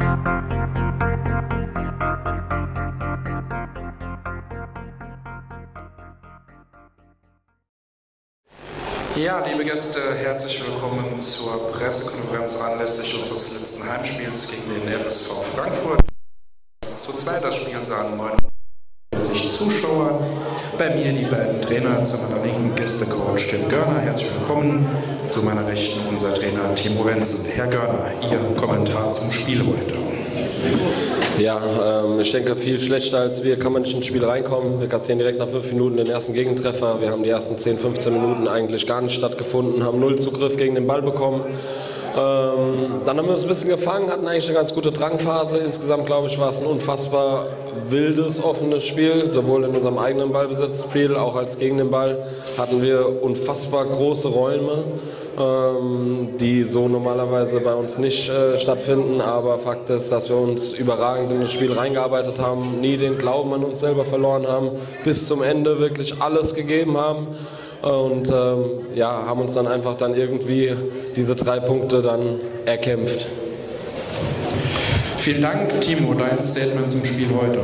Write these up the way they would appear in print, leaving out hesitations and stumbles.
Ja, liebe Gäste, herzlich willkommen zur Pressekonferenz anlässlich unseres letzten Heimspiels gegen den FSV Frankfurt. Zu zweit das Spielsaal 49 Zuschauer. Bei mir die beiden Trainer, zu meiner linken Gästecoach Tim Görner, herzlich willkommen. Zu meiner rechten unser Trainer Timo Wenzel. Herr Görner, Ihr Kommentar zum Spiel heute. Ja, ich denke, viel schlechter als wir kann man nicht ins Spiel reinkommen. Wir kassieren direkt nach 5 Minuten den ersten Gegentreffer. Wir haben die ersten 10, 15 Minuten eigentlich gar nicht stattgefunden, haben 0 Zugriff gegen den Ball bekommen. Dann haben wir uns ein bisschen gefangen, hatten eigentlich eine ganz gute Drangphase. Insgesamt, glaube ich, war es ein unfassbar wildes, offenes Spiel. Sowohl in unserem eigenen Ballbesitzspiel, auch als gegen den Ball hatten wir unfassbar große Räume, die so normalerweise bei uns nicht stattfinden. Aber Fakt ist, dass wir uns überragend in das Spiel reingearbeitet haben, nie den Glauben an uns selber verloren haben, bis zum Ende wirklich alles gegeben haben. Und ja, haben uns dann einfach irgendwie diese 3 Punkte dann erkämpft. Vielen Dank, Timo. Dein Statement zum Spiel heute.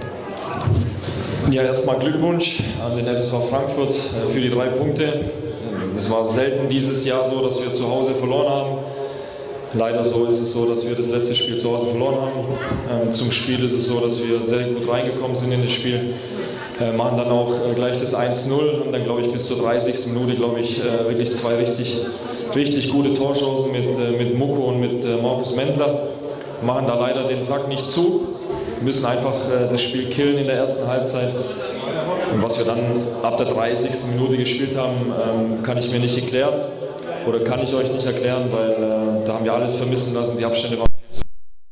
Ja, erstmal Glückwunsch an den FSV Frankfurt für die 3 Punkte. Es war selten dieses Jahr so, dass wir zu Hause verloren haben. Leider so ist es so, dass wir das letzte Spiel zu Hause verloren haben. Zum Spiel ist es so, dass wir sehr gut reingekommen sind in das Spiel. Machen dann auch gleich das 1-0 und dann, glaube ich, bis zur 30. Minute, glaube ich, wirklich 2 richtig gute Torchancen mit Mucko und mit Markus Mendler. Machen da leider den Sack nicht zu, müssen einfach das Spiel killen in der ersten Halbzeit. Und was wir dann ab der 30. Minute gespielt haben, kann ich mir nicht erklären oder kann ich euch nicht erklären, weil da haben wir alles vermissen lassen, die Abstände waren viel zu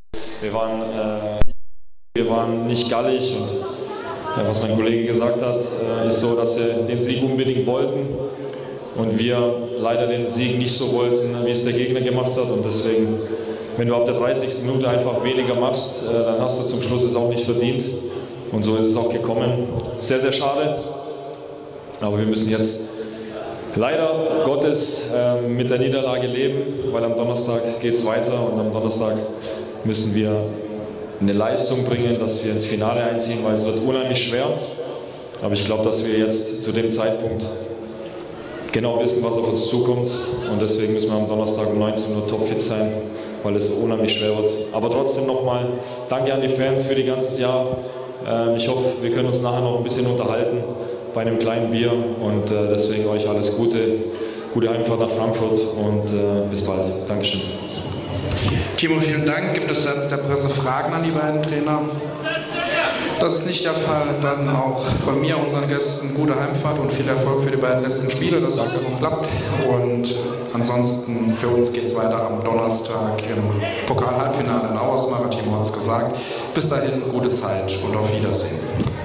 groß. Wir waren nicht gallig und was mein Kollege gesagt hat, ist so, dass sie den Sieg unbedingt wollten und wir leider den Sieg nicht so wollten, wie es der Gegner gemacht hat. Und deswegen, wenn du ab der 30. Minute einfach weniger machst, dann hast du zum Schluss es auch nicht verdient. Und so ist es auch gekommen. Sehr, sehr schade. Aber wir müssen jetzt leider Gottes mit der Niederlage leben, weil am Donnerstag geht es weiter und am Donnerstag müssen wir eine Leistung bringen, dass wir ins Finale einziehen, weil es wird unheimlich schwer. Aber ich glaube, dass wir jetzt zu dem Zeitpunkt genau wissen, was auf uns zukommt. Und deswegen müssen wir am Donnerstag um 19 Uhr topfit sein, weil es unheimlich schwer wird. Aber trotzdem nochmal danke an die Fans für das ganze Jahr. Ich hoffe, wir können uns nachher noch ein bisschen unterhalten bei einem kleinen Bier. Und deswegen euch alles Gute. Gute Heimfahrt nach Frankfurt und bis bald. Dankeschön. Timo, vielen Dank. Gibt es seitens der Presse Fragen an die beiden Trainer? Das ist nicht der Fall. Dann auch von mir, unseren Gästen, gute Heimfahrt und viel Erfolg für die beiden letzten Spiele, dass das noch klappt. Und ansonsten, für uns geht es weiter am Donnerstag im Pokal-Halbfinale in Auersmacher. Timo hat es gesagt. Bis dahin, gute Zeit und auf Wiedersehen.